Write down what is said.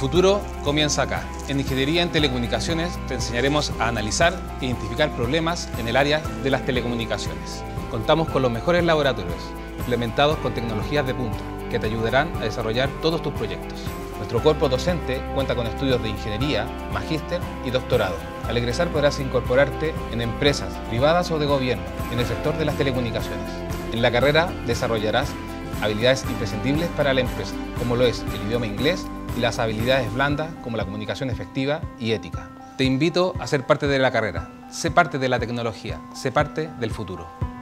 futuro comienza acá. En Ingeniería en Telecomunicaciones te enseñaremos a analizar e identificar problemas en el área de las telecomunicaciones. Contamos con los mejores laboratorios, implementados con tecnologías de punta, que te ayudarán a desarrollar todos tus proyectos. Nuestro cuerpo docente cuenta con estudios de ingeniería, magíster y doctorado. Al egresar podrás incorporarte en empresas privadas o de gobierno en el sector de las telecomunicaciones. En la carrera desarrollarás habilidades imprescindibles para la empresa, como lo es el idioma inglés y las habilidades blandas como la comunicación efectiva y ética. Te invito a ser parte de la carrera. Sé parte de la tecnología, sé parte del futuro.